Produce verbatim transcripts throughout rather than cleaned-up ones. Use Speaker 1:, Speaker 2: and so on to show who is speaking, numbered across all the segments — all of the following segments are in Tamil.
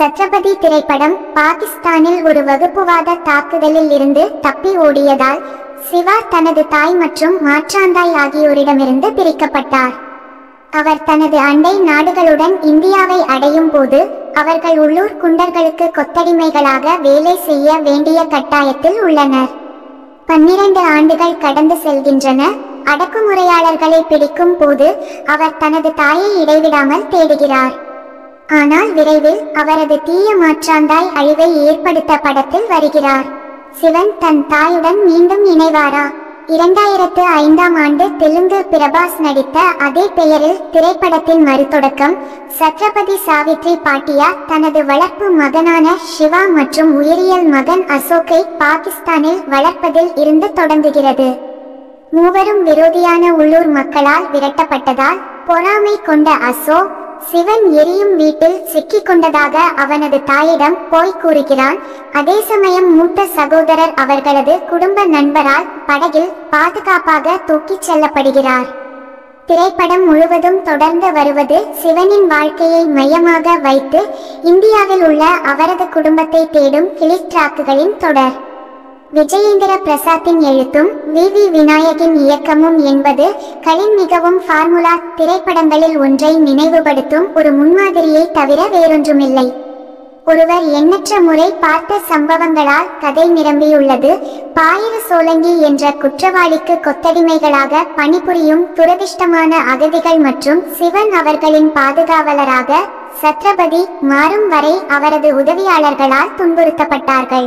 Speaker 1: சத்ரபதி திரைப்படம் பாகிஸ்தானில் ஒரு வகுப்புவாத தாக்குதலில் இருந்து தப்பி ஓடியதால் சிவா தனது தாய் மற்றும் மாற்றாந்தாய் ஆகியோரிடமிருந்து பிரிக்கப்பட்டார். அவர் தனது அண்டை நாடுகளுடன் இந்தியாவை அடையும் போது அவர்கள் உள்ளூர் குண்டர்களுக்கு கொத்தடிமைகளாக வேலை செய்ய வேண்டிய கட்டாயத்தில் உள்ளனர். பன்னிரண்டு ஆண்டுகள் கடந்து செல்கின்றன. அடக்குமுறையாளர்களை பிடிக்கும் போது அவர் தனது தாயை இடைவிடாமல் தேடுகிறார். ஆனால் விரைவில் அவரது தீய மாற்றாந்தாய் அழிவை ஏற்படுத்த படத்தில் வருகிறார். சிவன் தன் தாயுடன் மீண்டும் இணைவாரா? இரண்டாயிரத்து ஐந்தாம் ஆண்டு தெலுங்கு பிரபாஸ் நடித்த அதே பெயரில் திரைப்படத்தின் மறுதொடக்கம் சத்ரபதி சாவித்ரி பாட்டியா தனது வளர்ப்பு மகனான சிவா மற்றும் உயிரியல் மகன் அசோக்கை பாகிஸ்தானில் வளர்ப்பதில் இருந்து தொடங்குகிறது. மூவரும் விரோதியான உள்ளூர் மக்களால் விரட்டப்பட்டதால் பொறாமை கொண்ட அசோக் சிவன் எரியும் வீட்டில் சிக்கிக் கொண்டதாக அவனது தாயிடம் போய் கூறுகிறான். அதே சமயம் மூத்த சகோதரர் அவர்களது குடும்ப நண்பரால் படகில் பாதுகாப்பாக தூக்கிச் செல்லப்படுகிறார். திரைப்படம் முழுவதும் தொடர்ந்து வருவது சிவனின் வாழ்க்கையை மையமாக வைத்து இந்தியாவில் உள்ள அவரது குடும்பத்தை தேடும் கிளிக் தொடர். விஜயேந்திர பிரசாத்தின் எழுத்தும் வி வி விநாயகின் இயக்கமும் என்பது களின் மிகவும் ஃபார்முலா திரைப்படங்களில் ஒன்றை நினைவுபடுத்தும் ஒரு முன்மாதிரியை தவிர வேறொன்றுமில்லை. ஒருவர் எண்ணற்ற முறை பார்த்த சம்பவங்களால் கதை நிரம்பியுள்ளது. பாயிர சோலங்கி என்ற குற்றவாளிக்கு கொத்தடிமைகளாக பணிபுரியும் துரதிர்ஷ்டமான அகதிகள் மற்றும் சிவன் அவர்களின் பாதுகாவலராக சத்ரபதி மாறும் வரை அவரது உதவியாளர்களால் துன்புறுத்தப்பட்டார்கள்.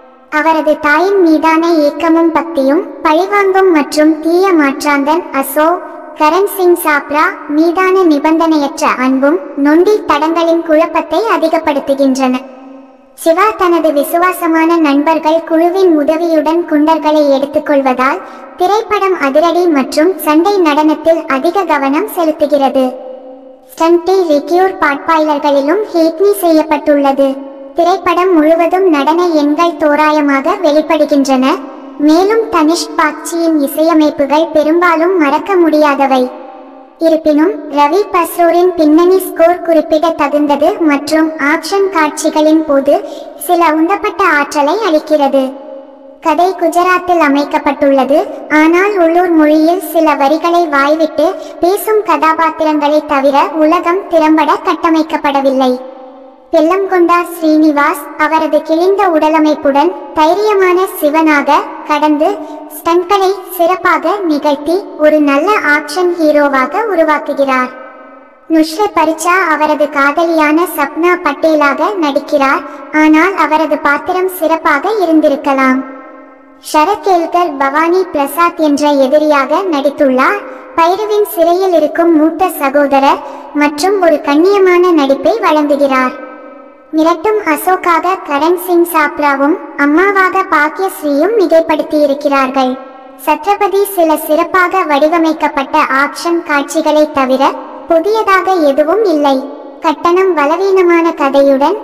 Speaker 1: அவரது தாயின் மீதான ஏக்கமும் பக்தியும் பழிவாங்கும் மற்றும் தீய மாற்றாந்தன் அசோக் கரண் சிங் சாப்ரா மீதான நிபந்தனையற்ற அன்பும் நொண்டி தடங்களின் குழப்பத்தை அதிகப்படுத்துகின்றன. சிவா தனது விசுவாசமான நண்பர்கள் குழுவின் உதவியுடன் குண்டர்களை எடுத்துக்கொள்வதால் திரைப்படம் அதிரடி மற்றும் சண்டை நடனத்தில் அதிக கவனம் செலுத்துகிறது. ஸ்டண்டி ரிக்யூர் பாட்பாய்லர்களிலும் ஹேட்னி செய்யப்பட்டுள்ளது. திரைப்படம் முழுவதும் நடன எண்கள் தோராயமாக வெளிப்படுகின்றன. மேலும் தனிஷ் பாக்சியின் இசையமைப்புகள் பெரும்பாலும் மறக்க முடியாதவை. இருப்பினும் ரவி பஸ்ரூரின் பின்னணி ஸ்கோர் குறிப்பிட தகுந்தது மற்றும் ஆக்ஷன் காட்சிகளின் போது சில உந்தப்பட்ட ஆற்றலை அளிக்கிறது. கதை குஜராத்தில் அமைக்கப்பட்டுள்ளது, ஆனால் உள்ளூர் மொழியில் சில வரிகளை வாய்விட்டு பேசும் கதாபாத்திரங்களை தவிர உலகம் திறம்பட கட்டமைக்கப்படவில்லை. பெல்லம்கொண்டா ஸ்ரீனிவாஸ் அவரது கிழிந்த உடலமைப்புடன் தைரியமான சிவனாக கடந்து ஸ்டண்ட்களை சிறப்பாக நிகழ்த்தி ஒரு நல்ல ஆக்ஷன் ஹீரோவாக உருவாக்குகிறார். நுஷ்ரத் பரிச்சா அவரது காதலியான சப்னா பட்டேலாக நடிக்கிறார், ஆனால் அவரது பாத்திரம் சிறப்பாக இருந்திருக்கலாம். ஷரத் கேல்கர் பவானி பிரசாத் என்ற எதிரியாக நடித்துள்ளார். பைரவின் சிறையில் இருக்கும் மூத்த சகோதரர் மற்றும் ஒரு கண்ணியமான நடிப்பை வழங்குகிறார். மிரட்டும் அசோக்காக கரண் சிங் சாப்ராவும் அம்மாவாக பாக்யஸ்ரீயும் மிகைப்படுத்தியிருக்கிறார்கள். சத்ரபதி சில சிறப்பாக வடிவமைக்கப்பட்ட ஆக்ஷன் காட்சிகளை தவிர புதியதாக எதுவும் இல்லை. கட்டணம் பலவீனமான கதையுடன்